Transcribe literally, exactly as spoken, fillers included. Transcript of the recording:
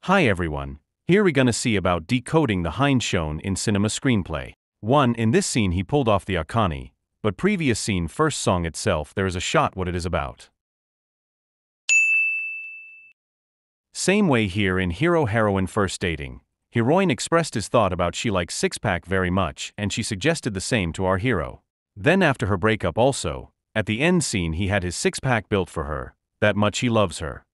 Hi everyone, here we're gonna see about decoding the Hind shown in cinema screenplay. one. In this scene he pulled off the Akani, but previous scene first song itself there is a shot what it is about. Same way here in hero-heroine first dating. Heroine expressed his thought about she likes six-pack very much and she suggested the same to our hero. Then after her breakup also, at the end scene he had his six-pack built for her, that much he loves her.